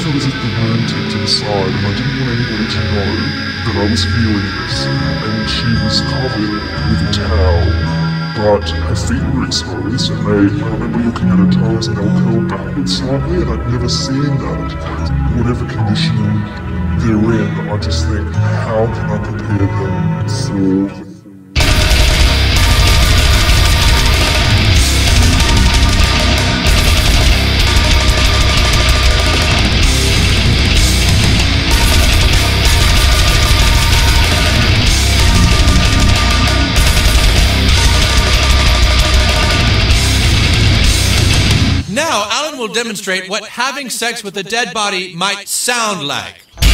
to visit the room tucked inside, and I didn't want anybody to know that I was feeling this, and she was covered with a towel, but her feet were exposed, and I remember looking at her toes and they were curled backwards slightly, and I'd never seen that. Whatever condition they're in, I just think, how can I prepare them for Now, Alan will demonstrate what having sex with a dead body might sound like.